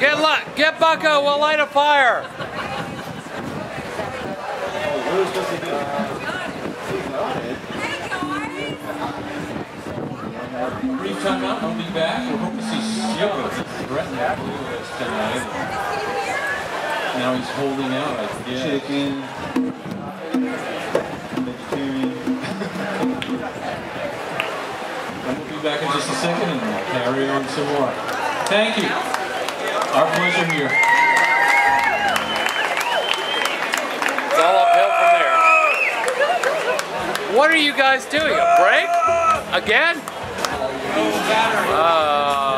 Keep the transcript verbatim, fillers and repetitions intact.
Get luck. Get Bucko. We'll light a fire. Brief time out, I'll be back. We're hoping to see Shioka. Threatened that blue tonight. Now he's holding out, I guess. Chicken. Vegetarian. And we'll be back in just a second and we'll carry on some more. Thank you. Our pleasure here. It's all uphill from there. What are you guys doing? A break? Again? Uh,